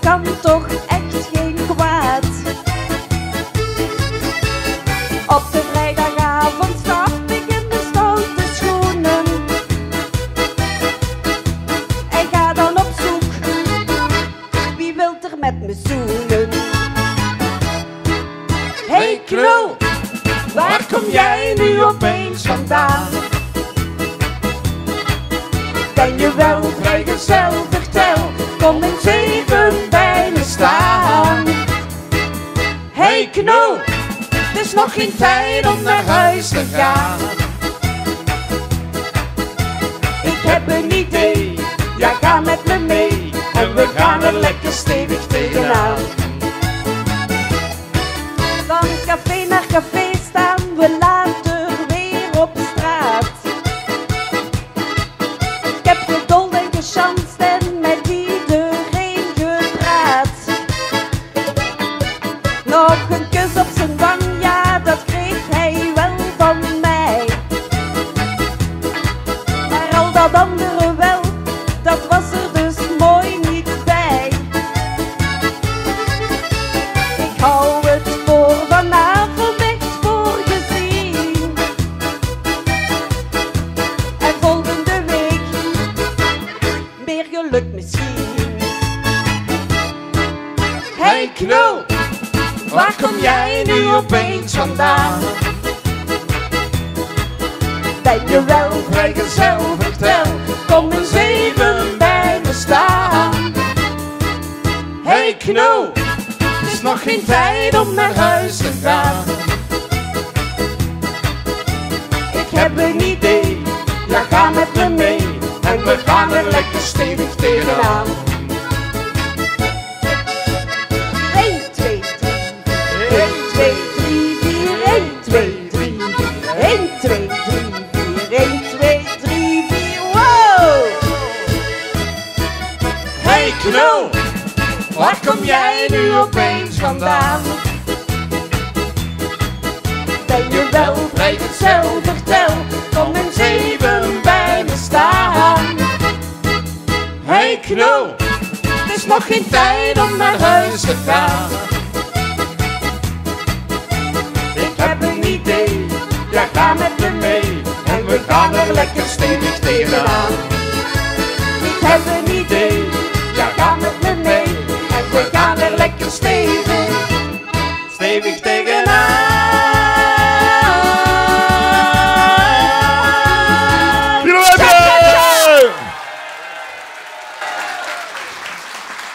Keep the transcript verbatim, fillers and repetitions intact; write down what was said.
kan toch echt geen kwaad. Op de vrijdagavond stap ik in de stoute schoenen en ga dan op zoek, wie wilt er met me zoenen? Hey knul, waar kom jij nu opeens vandaan? Ben je wel vrijgezel, vertel, kom eens even bij me staan. Hey knul, het is nog geen tijd om naar huis te gaan. Ik heb een idee, ja ga met me mee en we gaan er lekker stevig tegenaan. Van café naar café staan we later weer op straat. Ik heb geduld en gechanst en met iedereen gepraat. Nog een kus op zijn wang, ja dat kreeg hij wel van mij. Maar al dat andere wel, dat was er dus mooi niet bij. Ik hou het voor vanavond echt voor gezien. En volgende week meer geluk misschien. Hey knul, waar kom jij nu opeens vandaan? Ben je wel vrijgezel, vertel, kom eens even bij me staan. Hey knul, het is nog geen tijd om naar huis te gaan. Ik heb een idee, ja ga met me mee en we gaan er lekker stevig tegenaan. één, twee, drie, vier, één, twee, drie, vier, één, twee, drie, vier, één, twee, drie, vier, wow! Hey knul, waar kom jij nu opeens vandaan? Ben je wel vrijgezel, vertel, kom eens even bij me staan. Hey knul, het is nog geen tijd om naar huis te gaan. Ik heb een idee, ja ga met me mee en we gaan er lekker stevig tegenaan. Ik heb een idee, ja ga met me mee en we gaan er lekker stevig, stevig tegenaan.